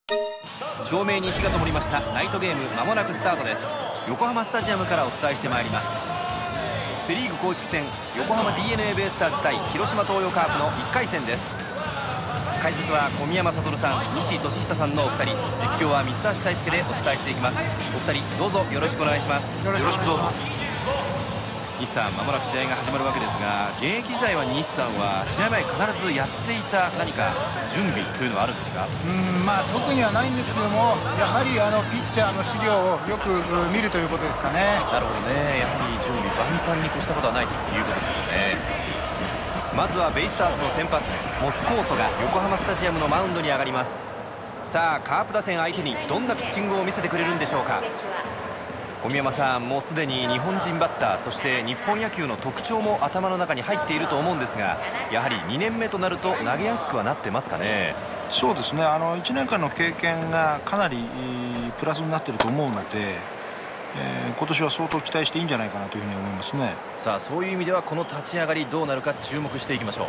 照明に火が灯りました。ナイトゲーム間もなくスタートです。横浜スタジアムからお伝えしてまいります。セ・リーグ公式戦、横浜 DeNA ベイスターズ対広島東洋カープの1回戦です。解説は小宮山悟さん、西俊久さんのお二人、実況は三橋大輔でお伝えしていきます。お二人どうぞよろしくお願いします。よろしくどうぞ。西さん、まもなく試合が始まるわけですが、現役時代は西さんは試合前必ずやっていた何か準備というのはあるんですか？ 特にはないんですけども、やはりピッチャーの資料をよく見るということですかね。 なるほどね。やはり準備万端に越したことはないということですよね。まずはベイスターズの先発モスコーソが横浜スタジアムのマウンドに上がります。さあカープ打線相手にどんなピッチングを見せてくれるんでしょうか。小宮山さん、もうすでに日本人バッター、そして日本野球の特徴も頭の中に入っていると思うんですが、やはり2年目となると投げやすくはなってますかね。 そうですね、1年間の経験がかなりプラスになっていると思うので、今年は相当期待していいんじゃないかなというふうに思いますね。 さあそういう意味ではこの立ち上がりどうなるか注目していきましょ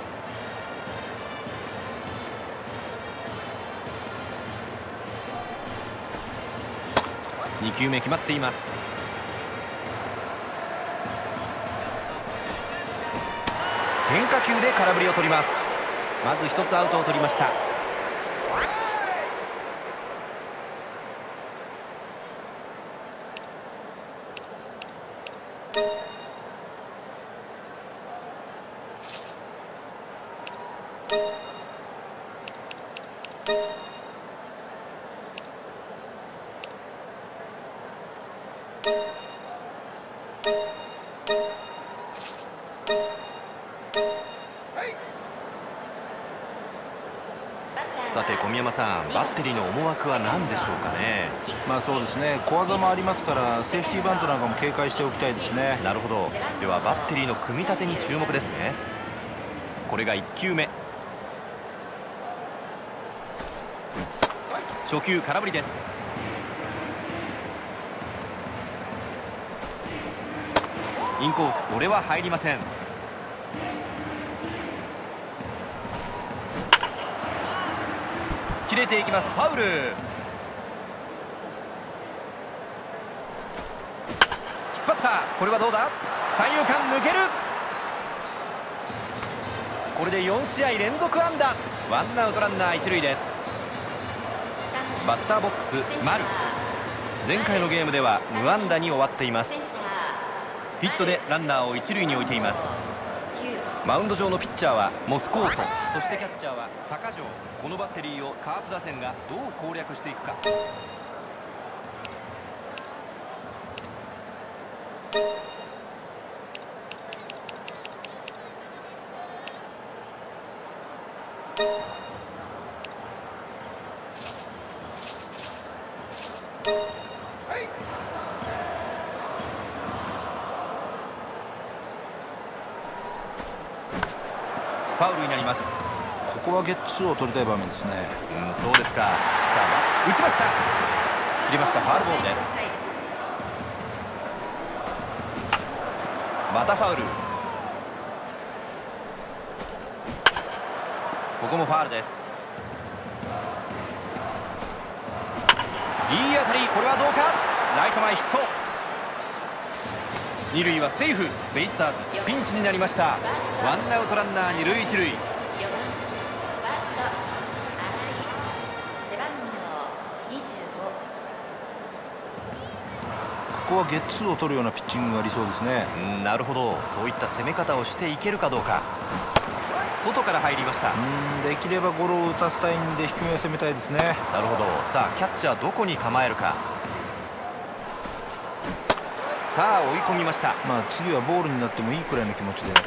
う。2球目決まっています。変化球で空振りを取ります。まず1つアウトを取りました。さて小宮山さん、バッテリーの思惑は何でしょうかね。 そうですね、小技もありますからセーフティーバントなんかも警戒しておきたいですね。 なるほど。ではバッテリーの組み立てに注目ですね。これが1球目、初球空振りです。インコース、これは入りません。切れていきます。ファウル。引っ張った。これはどうだ。三遊間抜ける。これで4試合連続安打。ワンアウトランナー一塁です。バッターボックス丸。前回のゲームでは無安打に終わっています。ヒットでランナーを一塁に置いています。マウンド上のピッチャーはモスコーソ、そしてキャッチャーは高城。このバッテリーをカープ打線がどう攻略していくか。ファウルになります。 ここはゲッツーを取りたい場面ですね。 そうですか。さあ打ちました。入れました。ファウルボールです。またファウル。ここもファウルです。いい当たり。これはどうか。ライト前ヒット。二塁はセーフ。ベイスターズピンチになりました。ワンアウトランナー二塁一塁。 ここはゲッツーを取るようなピッチングが理想ですね。 なるほど。そういった攻め方をしていけるかどうか。外から入りました。 できればゴロを打たせたいんで低めを攻めたいですね。 なるほど。さあキャッチャーどこに構えるか。さあ追い込みました。 次はボールになってもいいくらいの気持ちで、引っ張った。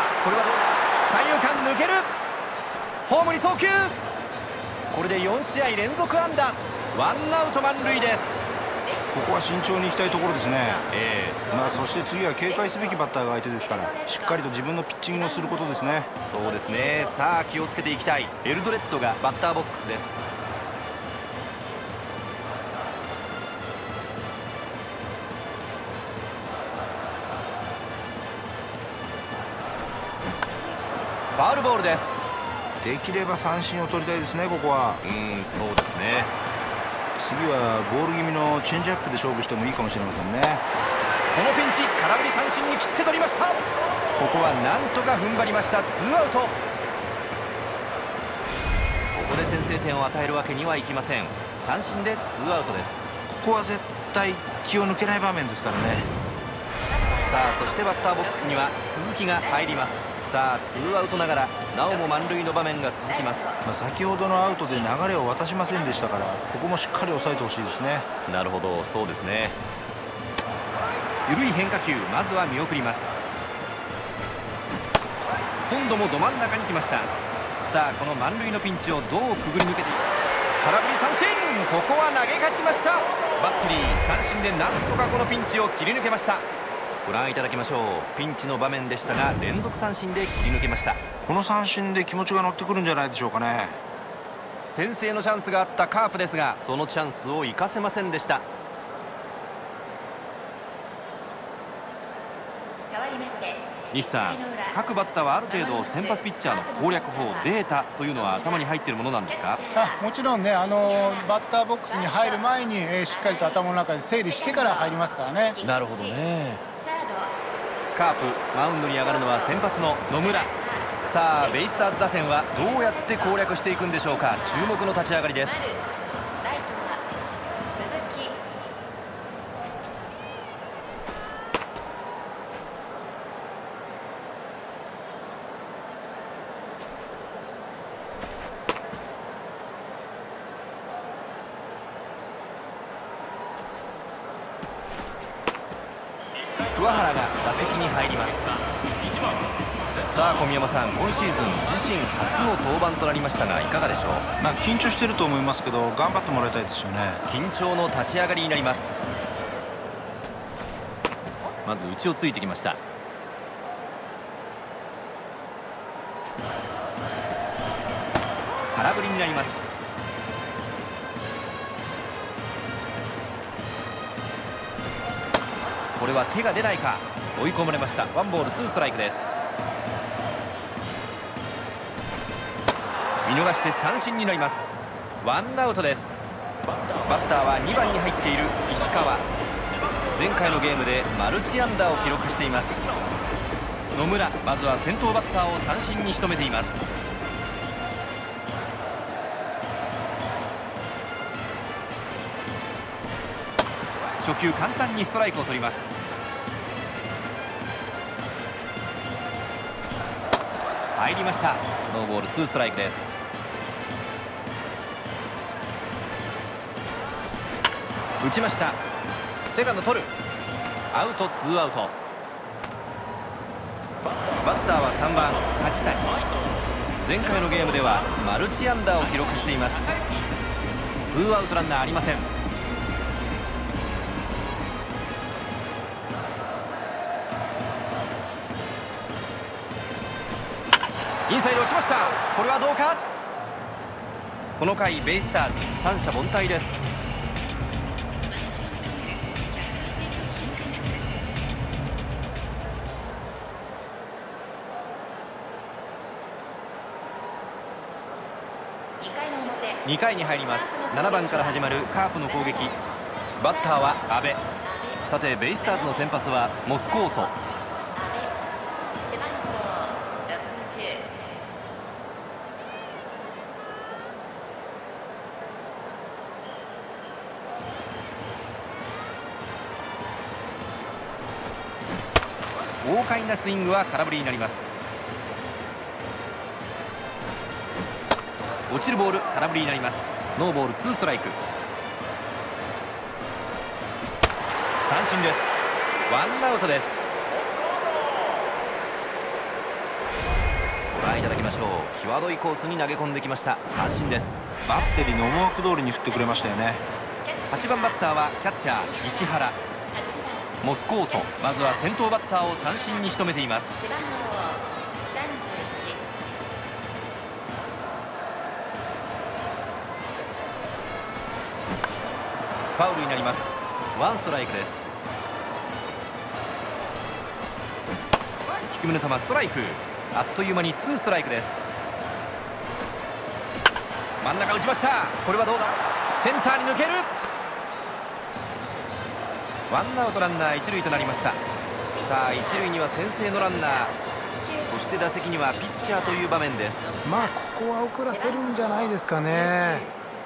これはどう。三遊間抜ける。ホームに送球。これで4試合連続安打。ワンアウト満塁です。 ここは慎重にいきたいところですね。そして次は警戒すべきバッターが相手ですから、しっかりと自分のピッチングをすることですね。 そうですね。さあ気をつけていきたい。エルドレッドがバッターボックスです。ファウルボールです。 できれば三振を取りたいですね。ここはそうですね。 次はボール気味のチェンジアップで勝負してもいいかもしれませんね。 このピンチ、空振り三振に切って取りました。ここはなんとか踏ん張りました。ツーアウト。ここで先制点を与えるわけにはいきません。三振でツーアウトです。 ここは絶対気を抜けない場面ですからね。 さあ、そしてバッターボックスには鈴木が入ります。さあ、ツーアウトながらなおも満塁の場面が続きます。 先ほどのアウトで流れを渡しませんでしたから、ここもしっかり抑えてほしいですね。 なるほど、そうですね。緩い変化球、まずは見送ります。今度もど真ん中に来ました。さあ、この満塁のピンチをどうくぐり抜けていく。空振り三振、ここは投げ勝ちました。バッテリー三振でなんとかこのピンチを切り抜けました。ご覧いただきましょう。ピンチの場面でしたが連続三振で切り抜けました。 この三振で気持ちが乗ってくるんじゃないでしょうかね。 先制のチャンスがあったカープですが、そのチャンスを生かせませんでした。西さん、各バッターはある程度先発ピッチャーの攻略法、データというのは頭に入っているものなんですか？ もちろんね、バッターボックスに入る前に、しっかりと頭の中で整理してから入りますからね。 なるほどね。カープ、マウンドに上がるのは先発の野村。さあ、ベイスターズ打線はどうやって攻略していくんでしょうか。注目の立ち上がりです。桑原が打席に入ります。さあ、小宮山さん、今シーズン自身初の登板となりましたがいかがでしょう？ 緊張してると思いますけど頑張ってもらいたいですよね。 緊張の立ち上がりになります。まず内をついてきました。空振りになります。これは手が出ないか。追い込まれました。ワンボールツーストライクです。見逃して三振になります。ワンアウトです。バッターは2番に入っている石川。前回のゲームでマルチ安打を記録しています。野村、まずは先頭バッターを三振に仕留めています。初球簡単にストライクを取ります。入りました。ノーボールツーストライクです。打ちました。セカンド取る。アウト、ツーアウト。バッターは3番梶谷。前回のゲームではマルチ安打を記録しています。ツーアウトランナーありません。インサイド落ちました。これはどうか。この回ベイスターズ三者凡退です。2回に入ります。7番から始まるカープの攻撃。バッターは阿部。さて、ベイスターズの先発はモスコーソ。豪快なスイングは空振りになります。落ちるボール、空振りになります。ノーボールツーストライク。三振です。ワンアウトです。ご覧いただきましょう。際どいコースに投げ込んできました。三振です。 バッテリーの思惑通りに振ってくれましたよね。 8番バッターはキャッチャー石原。モスコーソ、まずは先頭バッターを三振に仕留めています。ファウルになります。ワンストライクです。低めの球、ストライク。あっという間にツーストライクです。 真ん中打ちました。これはどうだ。センターに抜ける。ワンアウトランナー一塁となりました。さあ一塁には先制のランナー、そして打席にはピッチャーという場面です。 まあここは送らせるんじゃないですかね。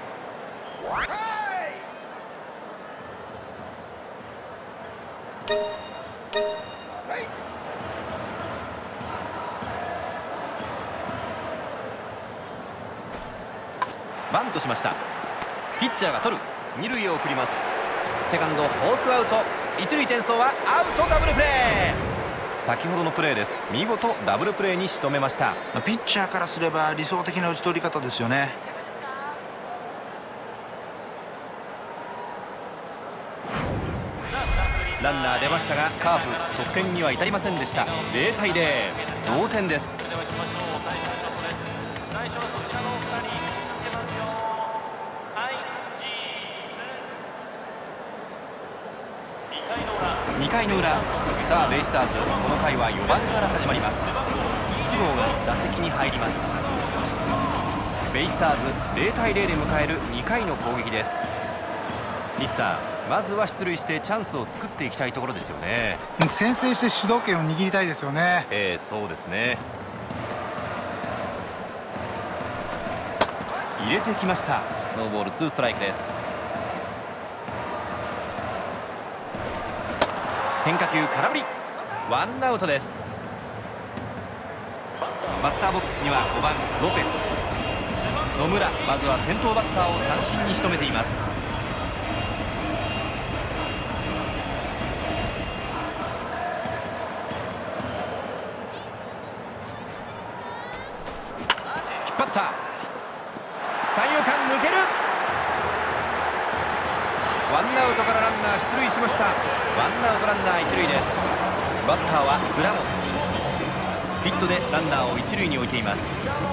バントしました。ピッチャーが取る。二塁へ送ります。セカンドフォースアウト。一塁転送はアウト。ダブルプレー。先ほどのプレーです。見事ダブルプレーに仕留めました。 ピッチャーからすれば理想的な打ち取り方ですよね。 ランナー出ましたがカープ得点には至りませんでした。0対0、同点です。2回の裏、さあベイスターズ、この回は4番から始まります。筒香が打席に入ります。ベイスターズ0対0で迎える2回の攻撃です。西さん、まずは出塁してチャンスを作っていきたいところですよね。 先制して主導権を握りたいですよね。 そうですね。入れてきました。ノーボール2ストライクです。変化球空振り、ワンアウトです。バッターボックスには5番ロペス。野村、まずは先頭バッターを三振に仕留めています。引っ張った。三遊間抜ける。ワンアウトからランナー出塁しました。ワンアウトランナー一塁です。バッターはグラモ。ヒットでランナーを一塁に置いています。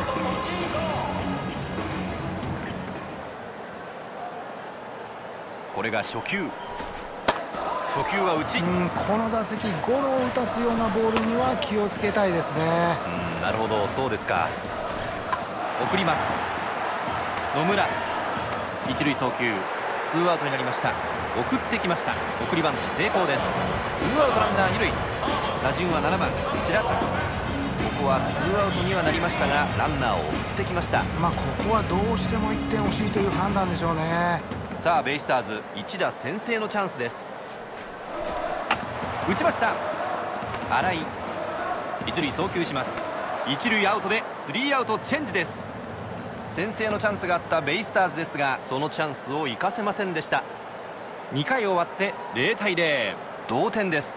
これが初球。初球は内。 この打席ゴロを打たすようなボールには気をつけたいですね。 なるほど、そうですか。送ります。野村、一塁送球。ツーアウトになりました。送ってきました。送りバント成功です。ツーアウトランナー二塁。打順は7番白坂。ここはツーアウトにはなりましたがランナーを送ってきました。 ここはどうしても1点欲しいという判断でしょうね。 さあベイスターズ一打先制のチャンスです。打ちました。新井、一塁送球します。一塁アウトでスリーアウトチェンジです。先制のチャンスがあったベイスターズですがそのチャンスを生かせませんでした。2回終わって0対0、同点です。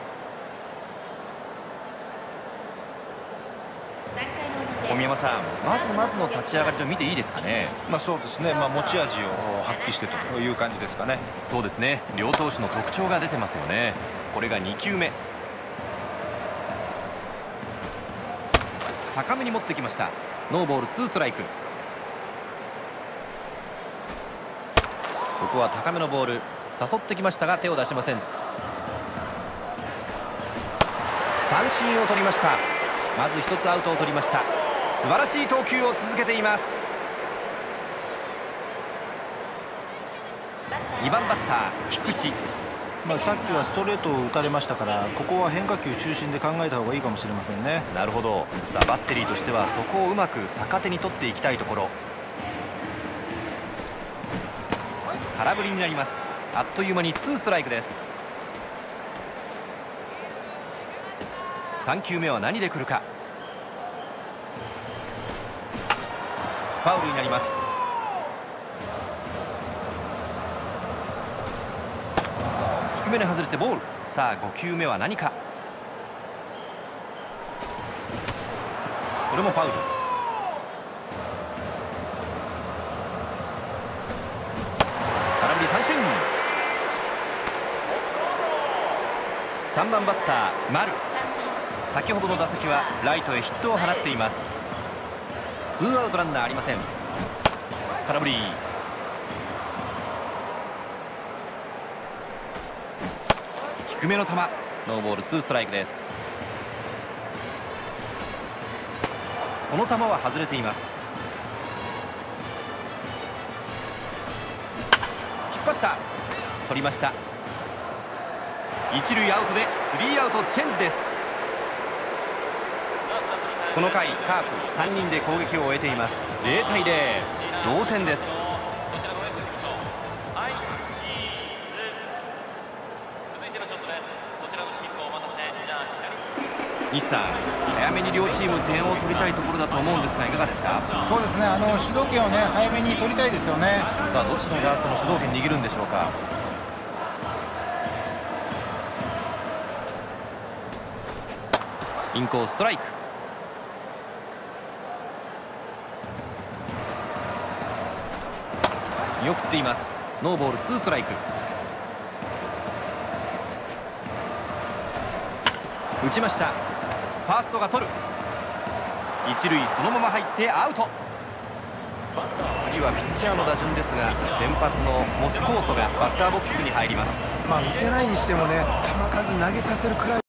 小宮山さん、まずの立ち上がりと見ていいですかね。 そうですね、持ち味を発揮してという感じですかね。 そうですね、両投手の特徴が出てますよね。これが2球目。高めに持ってきました。ノーボール2ストライク。ここは高めのボール、誘ってきましたが手を出しません。三振を取りました。まず1つアウトを取りました。素晴らしい投球を続けています。2番バッター菊池。 さっきはストレートを打たれましたからここは変化球中心で考えた方がいいかもしれませんね。 なるほど。さあバッテリーとしてはそこをうまく逆手に取っていきたいところ。空振りになります。あっという間に2ストライクです。3球目は何で来るか。ファウルになります。低めに外れてボール。さあ5球目は何か。これもファウル。空振り三振。3番バッター丸。先ほどの打席はライトへヒットを放っています。ツーアウトランナーありません。空振り。低めの球、ノーボール2ストライクです。この球は外れています。 張った取りました。一塁アウトで3アウトチェンジです。この回カープ3人で攻撃を終えています。0対0同点です。西さん、早めに両チーム点を取りたいところだと思うんですがいかがですか？ そうですね、主導権をね早めに取りたいですよね。 さあどっちのがその主導権握るんでしょうか。インコースストライク。見送っています。ノーボール2ストライク。打ちました。ファーストが取る。一塁そのまま入ってアウト。次はピッチャーの打順ですが先発のモスコーソがバッターボックスに入ります。 打てないにしてもね球数投げさせるくらい